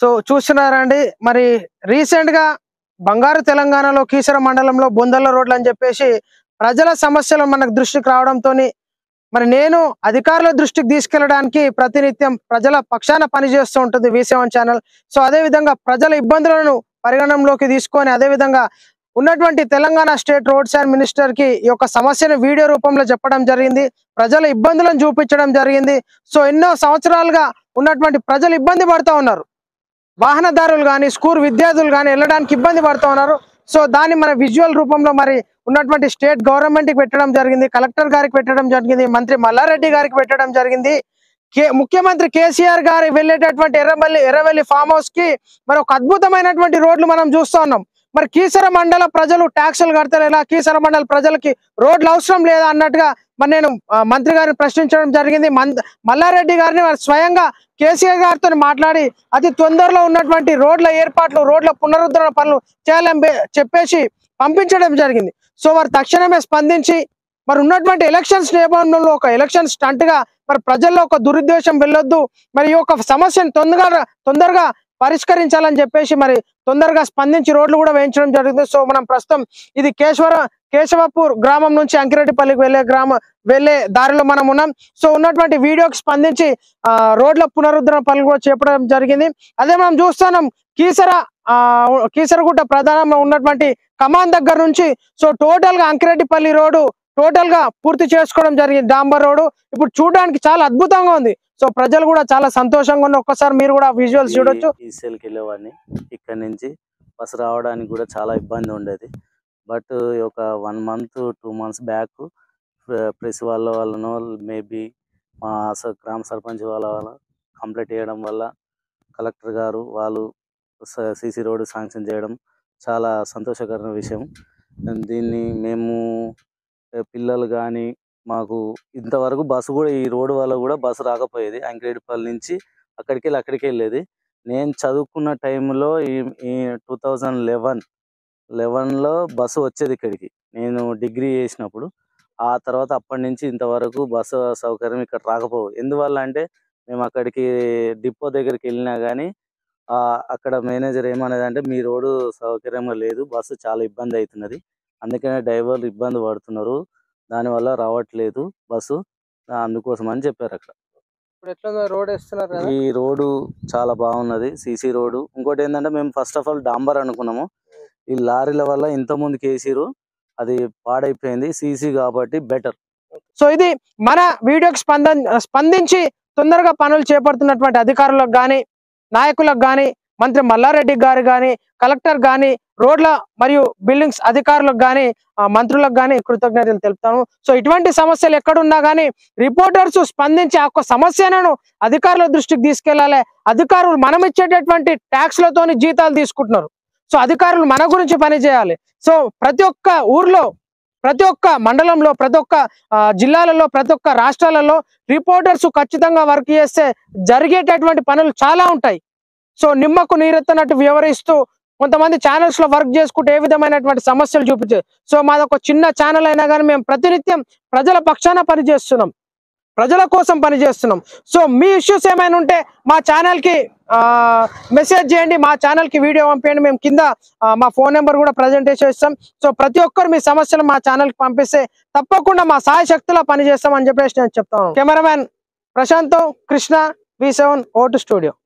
So చూస్తున్నారండి మరి recent గా బంగారు తెలంగాణలో కీసర మండలంలో బొందల రోడ్లు అని చెప్పేసి ప్రజల సమస్యలు మనకు దృష్టికి రావడంతోని మరి నేను అధికారుల దృష్టికి తీసుకెళ్లడానికి ప్రతినిత్యం ప్రజల పక్షాన పనిచేస్తూ ఉంటుంది V7 ఛానల్. సో అదే విధంగా ప్రజల ఇబ్బందులను పరిగణనలోకి తీసుకొని అదే విధంగా ఉన్నటువంటి Telangana state roads and minister కి ఈ యొక్క సమస్యను వీడియో రూపంలో చెప్పడం జరిగింది. ప్రజల ఇబ్బందులను చూపించడం జరిగింది. సో ఎన్నో సంవత్సరాలుగా ఉన్నటువంటి ప్రజలు ఇబ్బంది పడుతూ ఉన్నారు. వాహనదారులు కానీ స్కూల్ విద్యార్థులు కానీ వెళ్ళడానికి ఇబ్బంది పడుతూ ఉన్నారు. సో దాన్ని మన విజువల్ రూపంలో మరి ఉన్నటువంటి స్టేట్ గవర్నమెంట్ కి పెట్టడం జరిగింది, కలెక్టర్ గారికి పెట్టడం జరిగింది, మంత్రి మల్లారెడ్డి గారికి పెట్టడం జరిగింది. ముఖ్యమంత్రి కేసీఆర్ గారు వెళ్ళేటటువంటి ఎర్రవెల్లి ఫామ్ హౌస్ కి మరి ఒక అద్భుతమైనటువంటి రోడ్లు మనం చూస్తూ ఉన్నాం. మరి కీసర మండల ప్రజలు ట్యాక్సులు కడతారు ఎలా, కీసర మండల ప్రజలకి రోడ్లు అవసరం లేదా అన్నట్టుగా మరి నేను మంత్రి గారిని ప్రశ్నించడం జరిగింది. మల్లారెడ్డి గారిని స్వయంగా కేసీఆర్ గారితో మాట్లాడి అతి తొందరలో ఉన్నటువంటి రోడ్ల ఏర్పాట్లు, రోడ్ల పునరుద్ధరణ పనులు చేయాలని చెప్పేసి పంపించడం జరిగింది. సో వారు తక్షణమే స్పందించి మరి ఉన్నటువంటి ఎలక్షన్స్ నేపథ్యంలో ఒక ఎలక్షన్ స్టంట్ గా మరి ప్రజల్లో ఒక దురుద్దేశం వెళ్ళొద్దు, మరి ఈ యొక్క సమస్యను తొందరగా పరిష్కరించాలని చెప్పేసి మరి తొందరగా స్పందించి రోడ్లు కూడా వేయించడం జరిగింది. సో మనం ప్రస్తుతం ఇది కేశవపూర్ గ్రామం నుంచి అంకిరెడ్డిపల్లికి వెళ్లే దారిలో మనం ఉన్నాం. సో ఉన్నటువంటి వీడియోకి స్పందించి రోడ్ల పునరుద్ధరణ పనులు కూడా చేపట్టడం జరిగింది. అదే మనం చూస్తున్నాం కీసరగుట్ట ప్రధానంలో ఉన్నటువంటి కమాన్ దగ్గర నుంచి సో టోటల్ గా అంకిరెడ్డిపల్లి రోడ్డు టోటల్ గా పూర్తి చేసుకోవడం జరిగింది. డాంబర్ రోడ్డు ఇప్పుడు చూడడానికి చాలా అద్భుతంగా ఉంది. సో ప్రజలు కూడా చాలా సంతోషంగా ఉన్నారు. ఒక్కసారి మీరు కూడా విజువల్స్ చూడొచ్చు. ఈసీఎల్కి వెళ్ళేవాడిని, ఇక్కడ నుంచి బస్సు రావడానికి కూడా చాలా ఇబ్బంది ఉండేది. బట్ ఒక 1 month 2 months బ్యాక్ ప్రెస్ వాళ్ళను మేబీ మా గ్రామ సర్పంచ్ వాళ్ళ కంప్లైంట్ చేయడం వల్ల కలెక్టర్ గారు వాళ్ళు సీసీ రోడ్డు శాంక్షన్ చేయడం చాలా సంతోషకరమైన విషయం. దీన్ని మేము పిల్లలు కానీ మాకు ఇంతవరకు బస్సు కూడా ఈ రోడ్డు వల్ల కూడా బస్సు రాకపోయేది. అంకిరెడ్డిపల్లి నుంచి అక్కడికి వెళ్ళేది. నేను చదువుకున్న టైంలో ఈ 2011లో బస్సు వచ్చేది ఇక్కడికి, నేను డిగ్రీ చేసినప్పుడు. ఆ తర్వాత అప్పటి నుంచి ఇంతవరకు బస్సు సౌకర్యం ఇక్కడ రాకపోవు. ఎందువల్ల అంటే మేము అక్కడికి డిపో దగ్గరికి వెళ్ళినా కానీ అక్కడ మేనేజర్ ఏమనేది అంటే మీ రోడ్డు సౌకర్యంగా లేదు, బస్సు చాలా ఇబ్బంది అవుతున్నది, అందుకనే డ్రైవర్లు ఇబ్బంది పడుతున్నారు, దానివల్ల రావట్లేదు బస్సు, అందుకోసం అని చెప్పారు అక్కడ. ఈ రోడ్డు చాలా బాగున్నది, సీసీ రోడ్డు. ఇంకోటి ఏంటంటే మేము ఫస్ట్ ఆఫ్ ఆల్ డాంబర్ అనుకున్నాము, ఈ లారీల వల్ల ఇంత ముందుకు వేసిరు, అది పాడైపోయింది. సీసీ కాబట్టి బెటర్. సో ఇది మన వీడియోకి స్పందించి తొందరగా పనులు చేపడుతున్నటువంటి అధికారులకు కానీ నాయకులకు కానీ మంత్రి మల్లారెడ్డి గారు కానీ కలెక్టర్ కానీ రోడ్ల మరియు బిల్డింగ్స్ అధికారులకు కానీ మంత్రులకు కానీ కృతజ్ఞతలు తెలుపుతాను. సో ఇటువంటి సమస్యలు ఎక్కడున్నా కానీ రిపోర్టర్స్ స్పందించి ఆ సమస్యలను అధికారుల దృష్టికి తీసుకెళ్లాలి. అధికారులు మనం ఇచ్చేటటువంటి ట్యాక్స్లతోని జీతాలు తీసుకుంటున్నారు. సో అధికారులు మన గురించి పనిచేయాలి. సో ప్రతి ఒక్క ఊర్లో, ప్రతి ఒక్క మండలంలో, ప్రతి ఒక్క జిల్లాలలో, ప్రతి ఒక్క రాష్ట్రాలలో రిపోర్టర్స్ ఖచ్చితంగా వర్క్ చేస్తే జరిగేటటువంటి పనులు చాలా ఉంటాయి. సో నిమ్మకు నీరెత్తనట్టు వ్యవహరిస్తూ కొంతమంది ఛానల్స్ లో వర్క్ చేసుకుంటే ఏ విధమైనటువంటి సమస్యలు చూపించారు. సో మాదొక చిన్న ఛానల్ అయినా కానీ మేము ప్రతినిత్యం ప్రజల పక్షాన పనిచేస్తున్నాం, ప్రజల కోసం పనిచేస్తున్నాం. సో మీ ఇష్యూస్ ఏమైనా ఉంటే మా ఛానల్ కి మెసేజ్ చేయండి, మా ఛానల్ కి వీడియో పంపించండి. మేము కింద మా ఫోన్ నెంబర్ కూడా ప్రజెంటేషన్ ఇస్తాం. సో ప్రతి ఒక్కరు మీ సమస్యలు మా ఛానల్ కి పంపిస్తే తప్పకుండా మా సాయశక్తిలో పనిచేస్తాం అని చెప్పేసి నేను చెప్తాను. Cameraman Prashanth Krishna, V7 O2 studio.